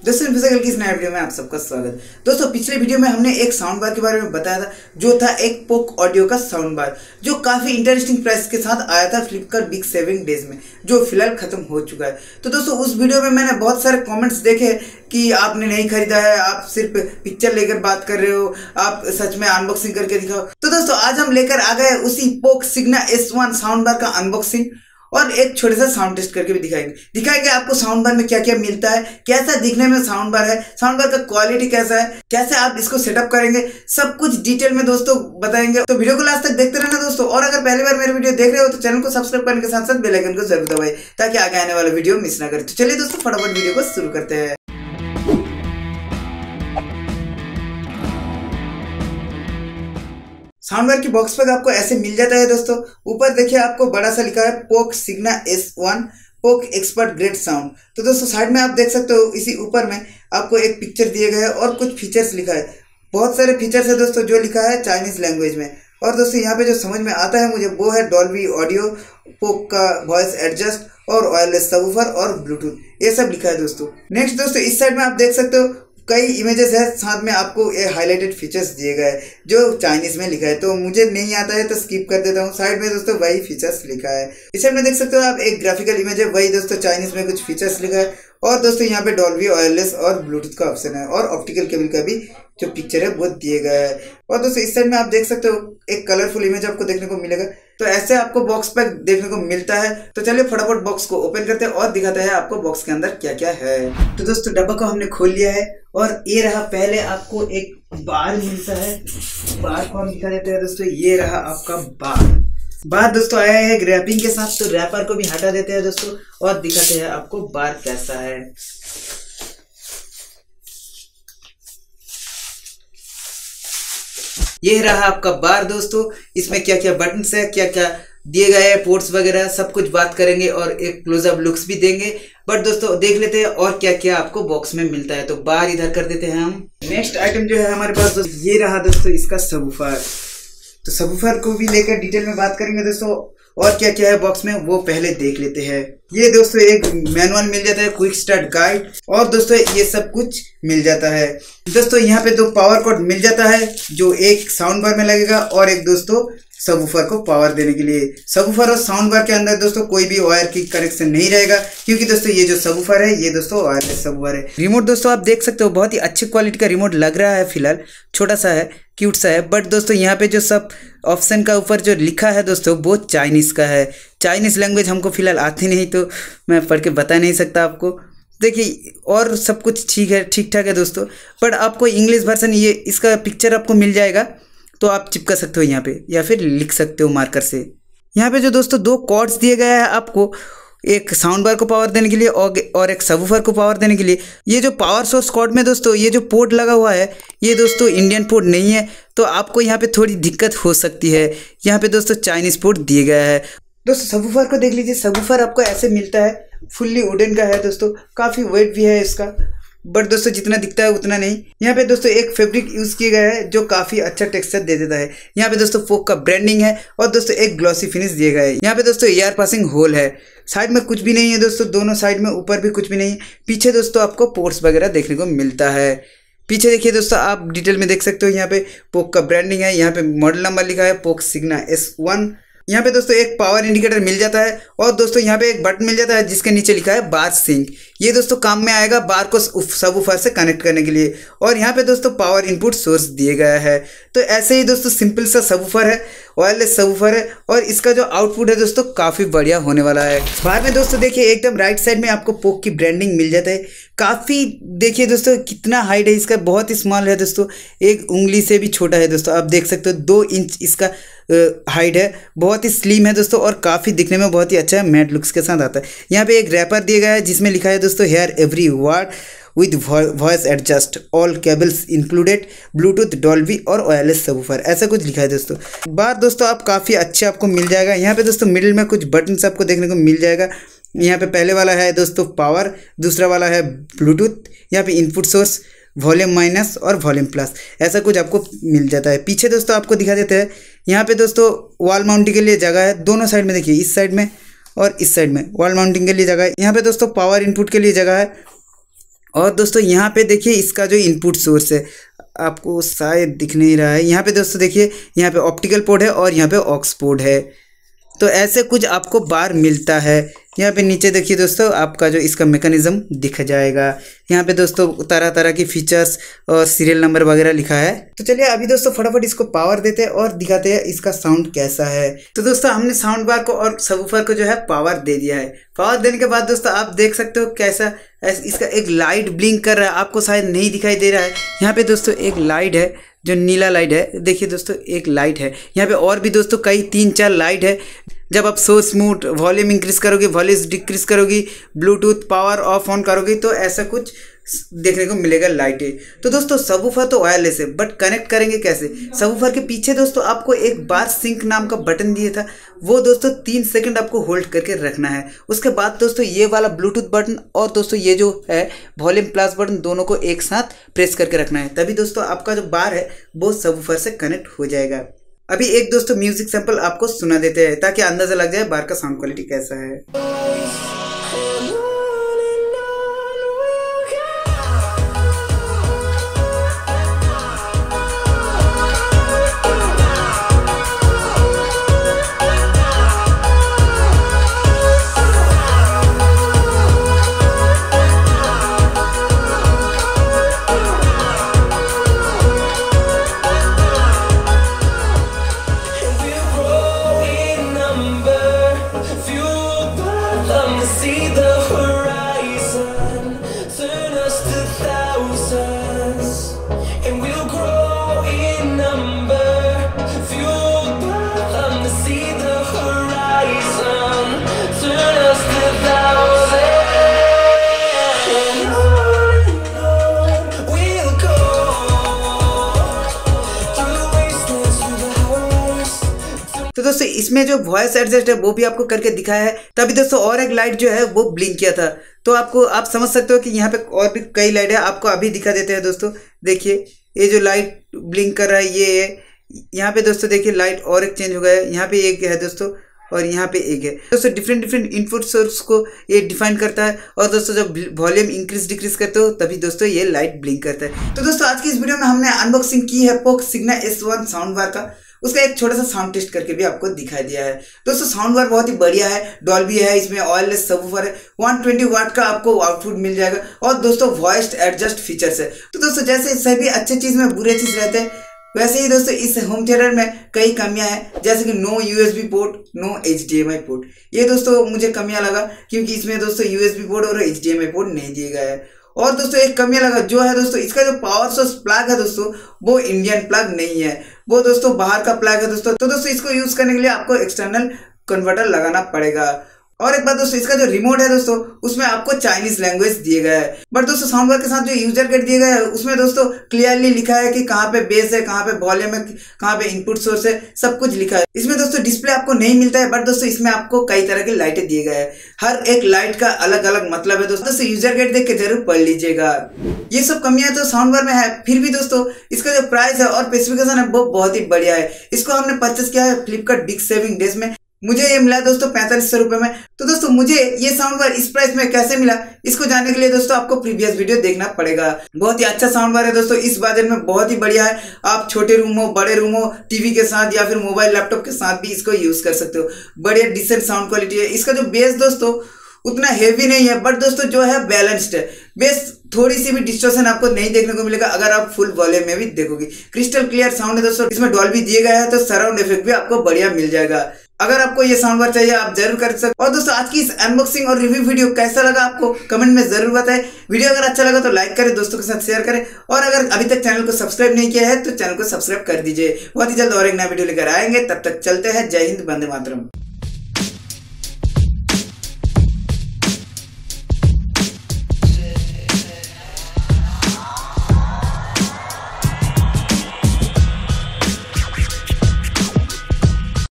दोस्तों फिजिकल की इस नए वीडियो में आप सबका स्वागत। दोस्तों पिछले वीडियो में हमने एक साउंड बार के बारे में बताया था, जो था एक पोक ऑडियो का साउंड बार, जो काफी इंटरेस्टिंग प्राइस के साथ आया था फ्लिपकार्ट बिग सेविंग डेज में, जो फिलहाल खत्म हो चुका है। तो दोस्तों उस वीडियो में मैंने बहुत सारे कमेंट्स देखे कि आपने नहीं खरीदा है, आप सिर्फ पिक्चर लेकर बात कर रहे हो, आप सच में अनबॉक्सिंग करके दिखाओ। तो दोस्तों आज हम लेकर आ गए उसी पोक सिग्ना S1 साउंड बार का अनबॉक्सिंग और एक छोटे सा साउंड टेस्ट करके भी दिखाएंगे आपको साउंड बार में क्या क्या मिलता है, कैसा दिखने में साउंड बार है, साउंड बार का क्वालिटी कैसा है, कैसे आप इसको सेटअप करेंगे, सब कुछ डिटेल में दोस्तों बताएंगे। तो वीडियो को लास्ट तक देखते रहना दोस्तों। और अगर पहली बार मेरे वीडियो देख रहे हो तो चैनल को सब्सक्राइब करने के साथ साथ बेल आइकन को जरूर दबाइए ताकि आगे आने वाला वीडियो मिस ना करें। तो चलिए दोस्तों फटाफट वीडियो को शुरू करते हैं। साउंड बार की बॉक्स पैक आपको ऐसे मिल जाता है दोस्तों। ऊपर देखिए आपको बड़ा सा लिखा है पोक सिग्ना S1 पोक एक्सपर्ट ग्रेट साउंड। तो दोस्तों साइड में आप देख सकते हो, इसी ऊपर में आपको एक पिक्चर दिए गए हैं और कुछ फीचर्स लिखा है। बहुत सारे फीचर्स है दोस्तों जो लिखा है चाइनीज लैंग्वेज में। और दोस्तों यहाँ पे जो समझ में आता है मुझे वो है डॉल्बी ऑडियो, पोक का वॉइस एडजस्ट और वायरलेस सबवूफर और ब्लूटूथ, ये सब लिखा है दोस्तों। नेक्स्ट दोस्तों इस साइड में आप देख सकते हो कई इमेजेस है, साथ में आपको ये हाईलाइटेड फीचर्स दिए गए जो चाइनीज में लिखा है। तो मुझे नहीं आता है तो स्किप कर देता हूँ। साइड में दोस्तों वही फीचर्स लिखा है। इस साइड में देख सकते हो आप एक ग्राफिकल इमेज है, वही दोस्तों चाइनीज में कुछ फीचर्स लिखा है। और दोस्तों यहाँ पे डॉल्बी वायरलेस और ब्लूटूथ का ऑप्शन है और ऑप्टिकल केबल का भी जो पिक्चर है वो दिए गया है। और दोस्तों इस साइड में आप देख सकते हो एक कलरफुल इमेज आपको देखने को मिलेगा। तो ऐसे आपको बॉक्स पैक देखने को मिलता है। तो चलिए फटाफट बॉक्स को ओपन करते हैं और दिखाते हैं आपको बॉक्स के अंदर क्या क्या है। तो दोस्तों डब्बा को हमने खोल लिया है और ये रहा, पहले आपको एक बार मिलता है। बार को हम दिखा देते हैं दोस्तों, ये रहा आपका बार दोस्तों आया है रैपिंग के साथ। तो रैपर को भी हटा देते हैं दोस्तों और दिखाते हैं आपको बार कैसा है। ये रहा आपका बार दोस्तों। इसमें क्या क्या बटन्स है, क्या क्या दिए गए हैं, पोर्ट्स वगैरह सब कुछ बात करेंगे और एक क्लोजअप लुक्स भी देंगे। बट दोस्तों देख लेते हैं और क्या क्या आपको बॉक्स में मिलता है। तो बार इधर कर देते हैं हम। नेक्स्ट आइटम जो है हमारे पास दोस्तों, ये रहा दोस्तों इसका सबवूफर। तो सबवूफर को भी लेकर डिटेल में बात करेंगे दोस्तों। और क्या क्या है बॉक्स में वो पहले देख लेते हैं। ये दोस्तों एक मैनुअल मिल जाता है, क्विक स्टार्ट गाइड, और दोस्तों ये सब कुछ मिल जाता है। दोस्तों यहाँ पे दो पावर कॉर्ड मिल जाता है जो एक साउंड बार में लगेगा और एक दोस्तों सबवूफर को पावर देने के लिए। सबवूफर और साउंड बार के अंदर दोस्तों कोई भी वायर की कनेक्शन नहीं रहेगा, क्योंकि दोस्तों ये जो सबवूफर है ये दोस्तों वायरलेस सबवूफर है। रिमोट दोस्तों आप देख सकते हो बहुत ही अच्छी क्वालिटी का रिमोट लग रहा है। फिलहाल छोटा सा है, क्यूट सा है। बट दोस्तों यहाँ पे जो सब ऑप्शन का ऊपर जो लिखा है दोस्तों वो चाइनीज़ का है। चाइनीज़ लैंग्वेज हमको फिलहाल आती नहीं तो मैं पढ़ के बता नहीं सकता आपको। देखिए और सब कुछ ठीक है, ठीक ठाक है दोस्तों। बट आपको इंग्लिश वर्जन ये इसका पिक्चर आपको मिल जाएगा, तो आप चिपका सकते हो यहाँ पे या फिर लिख सकते हो मार्कर से। यहाँ पे जो दोस्तों दो कॉर्ड्स दिए गए हैं आपको, एक साउंड बार को पावर देने के लिए और एक सबवूफर को पावर देने के लिए। ये जो पावर सोर्स कॉर्ड में दोस्तों ये जो पोर्ट लगा हुआ है ये दोस्तों इंडियन पोर्ट नहीं है, तो आपको यहाँ पे थोड़ी दिक्कत हो सकती है। यहाँ पे दोस्तों चाइनीज़ पोर्ट दिए गया है। दोस्तों सबवूफर को देख लीजिए। सबवूफर आपको ऐसे मिलता है, फुल्ली वुडन का है दोस्तों, काफ़ी वेट भी है इसका। बट दोस्तों जितना दिखता है उतना नहीं। यहाँ पे दोस्तों एक फैब्रिक यूज़ किया गया है जो काफ़ी अच्छा टेक्सचर दे देता है। यहाँ पे दोस्तों पोक का ब्रांडिंग है और दोस्तों एक ग्लॉसी फिनिश दिया गया है। यहाँ पे दोस्तों एयर पासिंग होल है। साइड में कुछ भी नहीं है दोस्तों, दोनों साइड में, ऊपर भी कुछ भी नहीं है। पीछे दोस्तों आपको पोर्ट्स वगैरह देखने को मिलता है। पीछे देखिए दोस्तों आप डिटेल में देख सकते हो, यहाँ पे पोक का ब्रांडिंग है, यहाँ पे मॉडल नंबर लिखा है पोक सिग्ना S1। यहाँ पे दोस्तों एक पावर इंडिकेटर मिल जाता है और दोस्तों यहाँ पे एक बटन मिल जाता है जिसके नीचे लिखा है बार सिंक। ये दोस्तों काम में आएगा बार को सबवूफर से कनेक्ट करने के लिए। और यहाँ पे दोस्तों पावर इनपुट सोर्स दिए गया है। तो ऐसे ही दोस्तों सिंपल सा सबवूफर है, वायरलेस सबवूफर है और इसका जो आउटपुट है दोस्तों काफ़ी बढ़िया होने वाला है। बाहर में दोस्तों देखिए एकदम राइट साइड में आपको पोक की ब्रांडिंग मिल जाता है। काफ़ी देखिए दोस्तों कितना हाइट है इसका, बहुत ही स्मॉल है दोस्तों, एक उंगली से भी छोटा है दोस्तों। आप देख सकते हो 2 इंच इसका हाइट है, बहुत ही स्लिम है दोस्तों और काफ़ी दिखने में बहुत ही अच्छा है, मैट लुक्स के साथ आता है। यहाँ पे एक रैपर दिया गया है जिसमें लिखा है दोस्तों hear every word with voice adjust, all cables included, Bluetooth, Dolby और वायरलेस सबवूफर, ऐसा कुछ लिखा है दोस्तों। बात दोस्तों आप काफ़ी अच्छे आपको मिल जाएगा। यहाँ पे दोस्तों मिडिल में कुछ बटन्स आपको देखने को मिल जाएगा। यहाँ पे पहले वाला है दोस्तों पावर, दूसरा वाला है ब्लूटूथ, यहाँ पे इनपुट सोर्स, वॉल्यूम माइनस और वॉल्यूम प्लस, ऐसा कुछ आपको मिल जाता है। पीछे दोस्तों आपको दिखा देते हैं, यहाँ पे दोस्तों वॉल माउंटिंग के लिए जगह है। दोनों साइड में देखिए, इस साइड में और इस साइड में वॉल माउंटिंग के लिए जगह है। यहाँ पे दोस्तों पावर इनपुट के लिए जगह है और दोस्तों यहाँ पे देखिए इसका जो इनपुट सोर्स है, आपको शायद दिख नहीं रहा है। यहाँ पे दोस्तों देखिए, यहाँ पे ऑप्टिकल पोर्ट है और यहाँ पे ऑक्स पोर्ट है। तो ऐसे कुछ आपको बार मिलता है। यहाँ पे नीचे देखिए दोस्तों, आपका जो इसका मैकेनिज्म दिख जाएगा। यहाँ पे दोस्तों तरह तरह की फीचर्स और सीरियल नंबर वगैरह लिखा है। तो चलिए अभी दोस्तों फटाफट इसको पावर देते हैं और दिखाते हैं इसका साउंड कैसा है। तो दोस्तों हमने साउंड बार को और सबवूफर को जो है पावर दे दिया है। पावर देने के बाद दोस्तों आप देख सकते हो कैसा इसका एक लाइट ब्लिंक कर रहा है, आपको शायद नहीं दिखाई दे रहा है। यहाँ पे दोस्तों एक लाइट है जो नीला लाइट है, देखिए दोस्तों एक लाइट है। यहाँ पे और भी दोस्तों कई 3-4 लाइट है। जब आप सोर्स मोड वॉल्यूम इंक्रीज करोगे, वॉल्यूम डिक्रीज करोगी, ब्लूटूथ पावर ऑफ ऑन करोगे तो ऐसा कुछ देखने को मिलेगा लाइटें। तो दोस्तों सबवूफर तो वायरलेस है, बट कनेक्ट करेंगे कैसे? सबवूफर के पीछे दोस्तों आपको एक बार सिंक नाम का बटन दिया था, वो दोस्तों 3 सेकंड आपको होल्ड करके रखना है। उसके बाद दोस्तों ये वाला ब्लूटूथ बटन और दोस्तों ये जो है वॉल्यूम प्लस बटन, दोनों को एक साथ प्रेस करके रखना है, तभी दोस्तों आपका जो बार है वो सबवूफर से कनेक्ट हो जाएगा। अभी एक दोस्तों म्यूजिक सैंपल आपको सुना देते हैं ताकि अंदाजा लग जाए बार का साउंड क्वालिटी कैसा है। See the horizon, turn us to thousands, and we'll grow in number. Fueled by them to see the horizon, turn us to thousands, and on we'll go through the wastelands, through the highways. तो दोस्तों इसमें जो voice adjust है वो भी आपको करके दिखाया है। तभी दोस्तों और एक लाइट जो है वो ब्लिंक किया था, तो आपको आप समझ सकते हो कि यहाँ पे और भी कई लाइट है। आपको अभी दिखा देते हैं दोस्तों, देखिए ये जो लाइट ब्लिंक कर रहा है ये है। यहाँ पे दोस्तों देखिए लाइट और एक चेंज हो गया है, यहाँ पे एक है दोस्तों और यहाँ पे एक है। दोस्तों डिफरेंट इनपुट सोर्स को ये डिफाइन करता है। और दोस्तों जब वॉल्यूम इंक्रीज डिक्रीज करते हो तभी दोस्तों ये लाइट ब्लिंक करता है। तो दोस्तों आज की इस वीडियो में हमने अनबॉक्सिंग की है पोक सिग्मा S1 साउंड बार का। उसका एक छोटा सा साउंड टेस्ट करके भी आपको दिखाई दिया है। दोस्तों साउंड बार बहुत ही बढ़िया है, डॉल्बी है, इसमें वायरलेस सबवूफर है, 120 वाट का आपको आउटपुट मिल जाएगा और दोस्तों वॉइस एडजस्ट फीचर्स है। तो दोस्तों जैसे सभी अच्छे चीज में बुरे चीज रहते हैं, वैसे ही दोस्तों इस होम थिएटर में कई कमियां हैं, जैसे कि no USB port, no HDMI port. ये दोस्तों मुझे कमियां लगा क्योंकि इसमें दोस्तों USB पोर्ट और HDMI पोर्ट नहीं दिए गए है। और दोस्तों एक कमियां लगा जो है दोस्तों, इसका जो पावर सोर्स प्लग है दोस्तों वो इंडियन प्लग नहीं है, वो दोस्तों बाहर का प्लग है दोस्तों। तो दोस्तों इसको यूज करने के लिए आपको एक्सटर्नल कन्वर्टर लगाना पड़ेगा। और एक बात दोस्तों, इसका जो रिमोट है दोस्तों उसमें आपको चाइनीज लैंग्वेज दिए गए है, बट दोस्तों साउंड बार के साथ जो यूजर गाइड दिए गए है उसमें दोस्तों क्लियरली लिखा है कि कहाँ पे बेस है, कहाँ पे वॉल्यूम है, कहाँ पे इनपुट सोर्स है, सब कुछ लिखा है। इसमें दोस्तों डिस्प्ले आपको नहीं मिलता है, बट दोस्तों इसमें आपको कई तरह की लाइटें दिए गए हैं। हर एक लाइट का अलग अलग मतलब है दोस्तों यूजर गाइड देख के जरूर पढ़ लीजिएगा। ये सब कमियां तो साउंड बार में है, फिर भी दोस्तों इसका जो प्राइस है और स्पेसिफिकेशन है वो बहुत ही बढ़िया है। इसको हमने परचेस किया है फ्लिपकार्ट बिग सेविंग डेज में। मुझे ये मिला दोस्तों 4500 रुपए में। तो दोस्तों मुझे ये साउंड बार इस प्राइस में कैसे मिला, इसको जानने के लिए दोस्तों आपको प्रीवियस वीडियो देखना पड़ेगा। बहुत ही अच्छा साउंड बार है दोस्तों, इस बजट में बहुत ही बढ़िया है। आप छोटे रूम हो, बड़े रूम हो, टीवी के साथ या फिर मोबाइल लैपटॉप के साथ भी इसको यूज कर सकते हो। बढ़िया डिसेंट साउंड क्वालिटी है। इसका जो बेस दोस्तों उतना हेवी नहीं है, बट दोस्तों जो है बैलेंस्ड है। बेस थोड़ी सी भी डिस्टॉर्शन आपको नहीं देखने को मिलेगा अगर आप फुल वॉल्यूम में भी देखोगे। क्रिस्टल क्लियर साउंड है दोस्तों, इसमें डॉल्बी दिए गए हैं तो सराउंड इफेक्ट भी आपको बढ़िया मिल जाएगा। अगर आपको ये साउंड बार चाहिए आप जरूर कर सकते। और दोस्तों आज की इस अनबॉक्सिंग और रिव्यू वीडियो कैसा लगा आपको कमेंट में जरूर बताएं। वीडियो अगर अच्छा लगा तो लाइक करें, दोस्तों के साथ शेयर करें, और अगर अभी तक चैनल को सब्सक्राइब नहीं किया है तो चैनल को सब्सक्राइब कर दीजिए। बहुत ही जल्द और एक नया वीडियो लेकर आएंगे, तब तक चलते हैं। जय हिंद, वंदे मातरम।